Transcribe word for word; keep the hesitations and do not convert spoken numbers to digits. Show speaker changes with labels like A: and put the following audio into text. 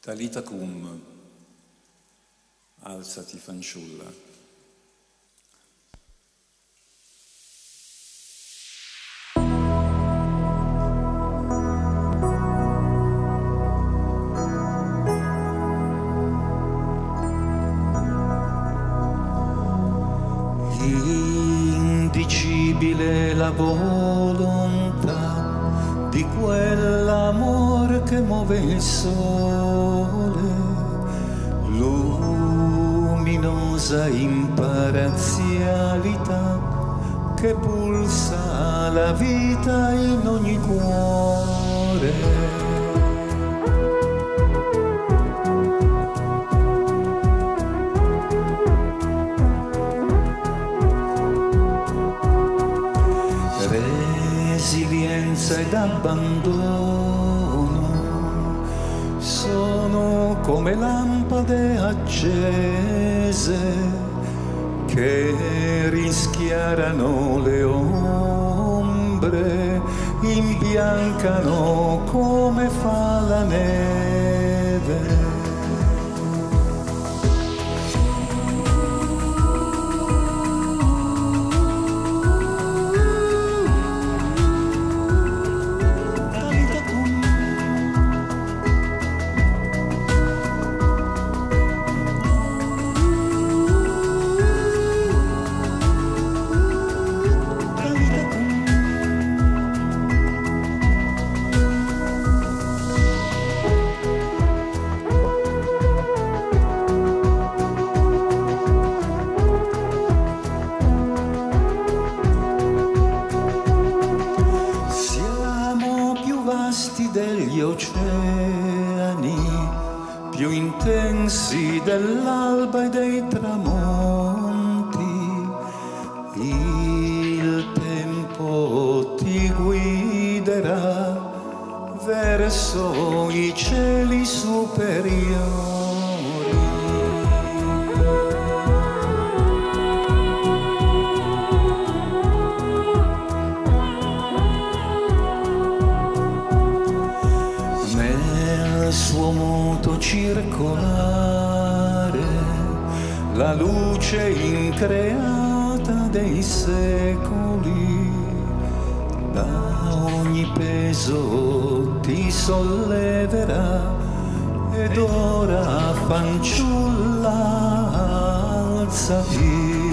A: Talita cum, alzati fanciulla.
B: Indicibile la volontà di quell'amor che muove il sole, luminosa imparzialità che pulsa la vita in ogni cuore. Resilienza ed abbandono sono come lampade accese che rischiarano le ombre, imbiancano come fa la neve. Degli oceani più intensi dell'alba e dei tramonti, il tempo ti guiderà verso i cieli superiori. Suo moto circolare, la luce increata dei secoli, da ogni peso ti solleverà, ed ora fanciulla alzati.